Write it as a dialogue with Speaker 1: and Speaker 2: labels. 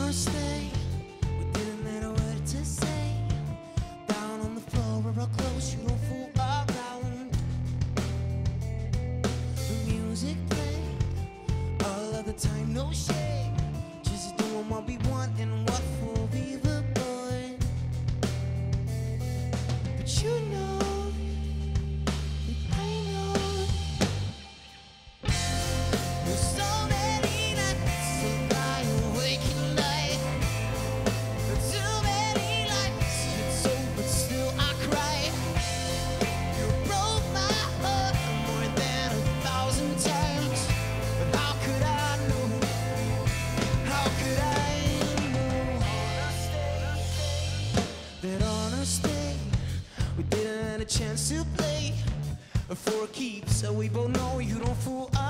Speaker 1: our stay, we didn't have a word to say. Down on the floor we're all close, you don't fool around. The music played all of the time, no shade. Just doing what we want and what for we were born. But you know, I know, there's so many nights to lie awake at night. Too many lights it's so, but still I cry. You broke my heart more than 1,000 times. But how could I know? How could I know that on our stay we didn't have a chance to play for keeps? So we both know you don't fool us.